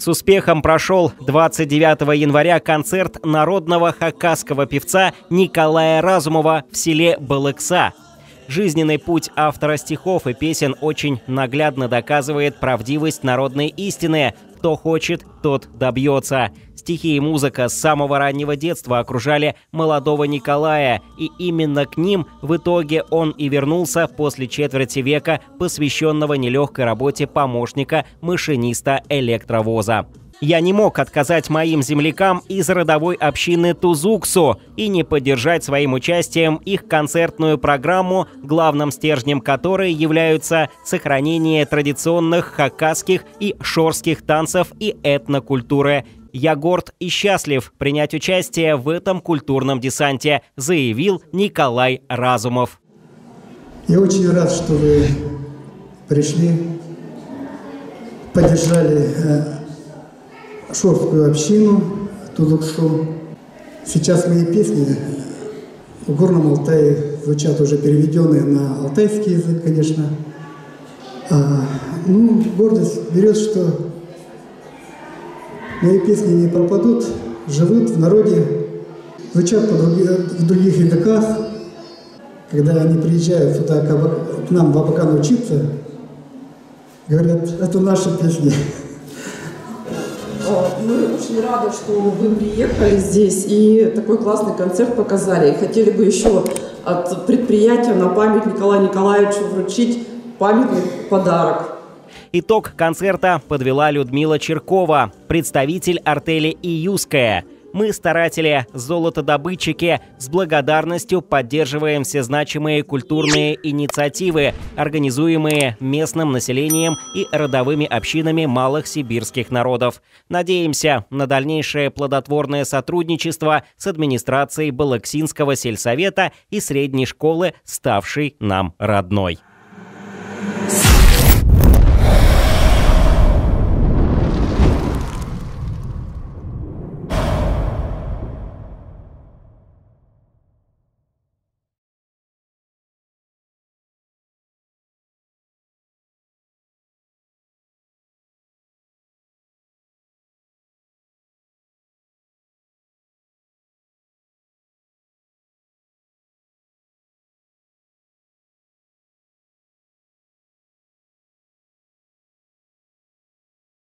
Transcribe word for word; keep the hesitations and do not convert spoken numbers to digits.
С успехом прошел двадцать девятого января концерт народного хакасского певца Николая Разумова в селе Балыкса. Жизненный путь автора стихов и песен очень наглядно доказывает правдивость народной истины. Кто хочет, тот добьется. Стихи и музыка с самого раннего детства окружали молодого Николая, и именно к ним в итоге он и вернулся после четверти века, посвященного нелегкой работе помощника машиниста электровоза. Я не мог отказать моим землякам из родовой общины Тузуксу и не поддержать своим участием их концертную программу, главным стержнем которой являются сохранение традиционных хакасских и шорских танцев и этнокультуры. Я горд и счастлив принять участие в этом культурном десанте, заявил Николай Разумов. Я очень рад, что вы пришли, поддержали шорскую общину Тузуксу. Сейчас мои песни в Горном Алтае звучат уже переведенные на алтайский язык, конечно. А, ну, гордость берет, что мои песни не пропадут, живут в народе, звучат в других языках. Когда они приезжают сюда к нам в Абакан учиться, говорят, это наши песни. Мы очень рады, что вы приехали здесь и такой классный концерт показали. И хотели бы еще от предприятия на память Николаю Николаевичу вручить памятный подарок. Итог концерта подвела Людмила Черкова, представитель артели «Июская». Мы, старатели, золотодобытчики, с благодарностью поддерживаем все значимые культурные инициативы, организуемые местным населением и родовыми общинами малых сибирских народов. Надеемся на дальнейшее плодотворное сотрудничество с администрацией Балыксинского сельсовета и средней школы, ставшей нам родной.